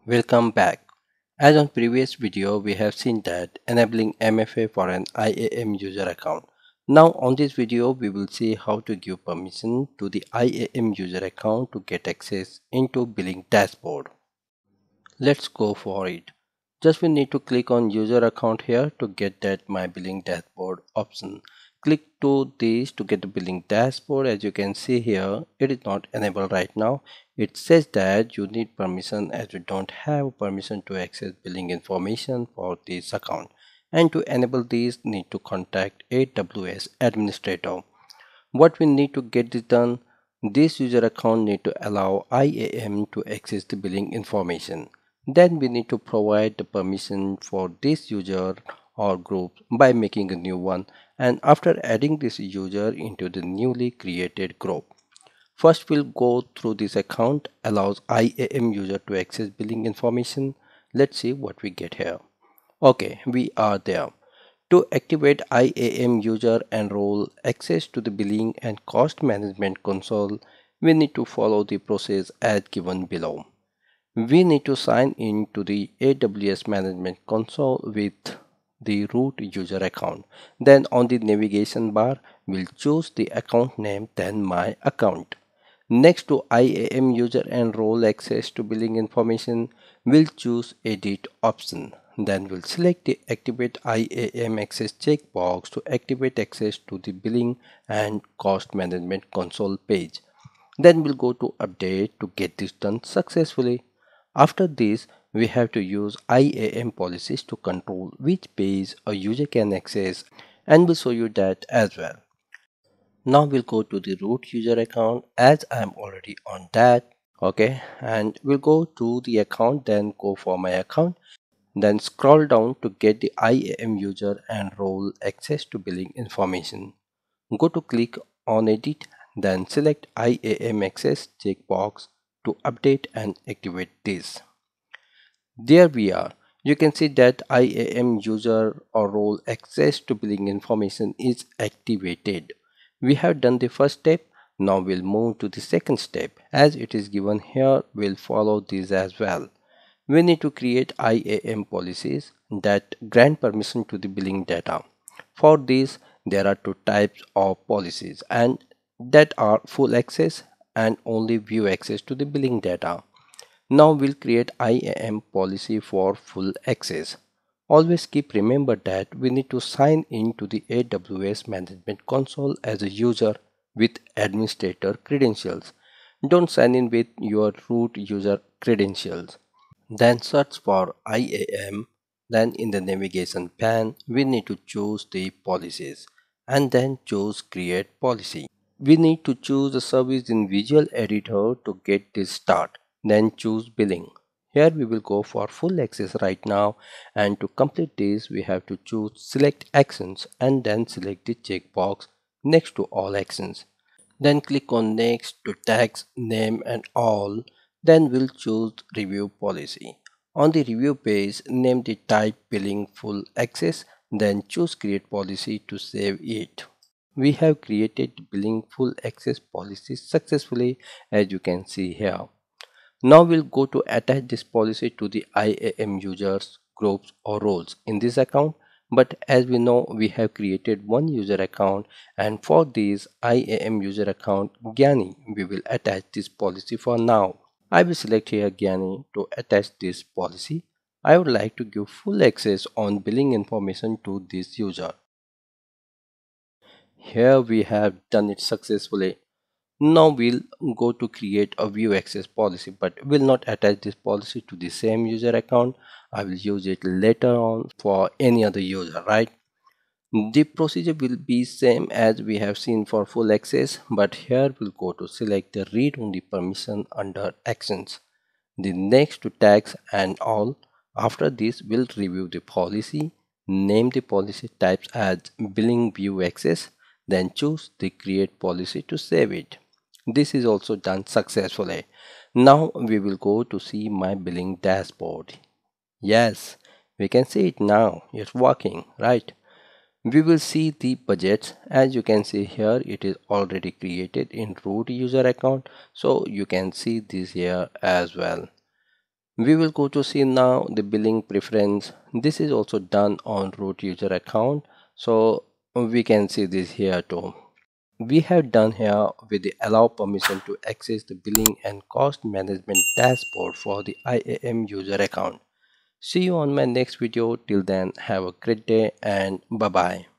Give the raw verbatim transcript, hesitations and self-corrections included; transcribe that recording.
Welcome back. As on previous video, we have seen that enabling M F A for an I A M user account. Now on this video, we will see how to give permission to the I A M user account to get access into billing dashboard. Let's go for it. Just we need to click on user account here to get that my billing dashboard option. Click to this to get the billing dashboard. As you can see here, it is not enabled right now. It says that you need permission as you don't have permission to access billing information for this account. And to enable this, need to contact A W S administrator. What we need to get this done, this user account need to allow I A M to access the billing information. Then we need to provide the permission for this user or group by making a new one, and after adding this user into the newly created group. First we'll go through this account allows I A M user to access billing information. Let's see what we get here. Okay, we are there. To activate I A M user and role access to the billing and cost management console, we need to follow the process as given below. We need to sign in to the A W S management console with the root user account. Then on the navigation bar, we'll choose the account name, then my account. Next to I A M user and role access to billing information, we'll choose edit option. Then we'll select the activate I A M access checkbox to activate access to the billing and cost management console page. Then we'll go to update to get this done successfully. After this, we have to use I A M policies to control which page a user can access, and we'll show you that as well. Now we'll go to the root user account as I'm already on that. Okay, and we'll go to the account, then go for my account, then scroll down to get the I A M user and role access to billing information. Go to click on edit, then select I A M access checkbox to update and activate this. There we are. You can see that I A M user or role access to billing information is activated. We have done the first step. Now we'll move to the second step. As it is given here, we'll follow this as well. We need to create I A M policies that grant permission to the billing data. For this, there are two types of policies and that are full access and only view access to the billing data. Now we'll create I A M policy for full access. Always keep remember that we need to sign in to the A W S management console as a user with administrator credentials. Don't sign in with your root user credentials. Then search for I A M. Then in the navigation pane, we need to choose the policies and then choose create policy. We need to choose the service in visual editor to get this start. Then choose billing. Here we will go for full access right now, and to complete this we have to choose select actions and then select the checkbox next to all actions. Then click on next to tags, name and all. Then we'll choose review policy. On the review page, name the type billing full access, then choose create policy to save it. We have created billing full access policy successfully, as you can see here. Now we'll go to attach this policy to the I A M users, groups or roles in this account. But as we know, we have created one user account, and for this I A M user account Gyani, we will attach this policy for now. I will select here Gyani to attach this policy. I would like to give full access on billing information to this user. Here we have done it successfully. Now we'll go to create a view access policy, but will not attach this policy to the same user account. I will use it later on for any other user, right? The procedure will be same as we have seen for full access, but here we'll go to select the read only permission under actions. The next to tags and all. After this, we'll review the policy, name the policy types as billing view access, then choose the create policy to save it. This is also done successfully. Now we will go to see my billing dashboard. Yes, we can see it now. It's working, right? We will see the budgets. As you can see here, it is already created in root user account, so you can see this here as well. We will go to see now the billing preference. This is also done on root user account, so we can see this here too. We have done here with the allow permission to access the billing and cost management dashboard for the I A M user account. See you on my next video. Till then, have a great day and bye bye.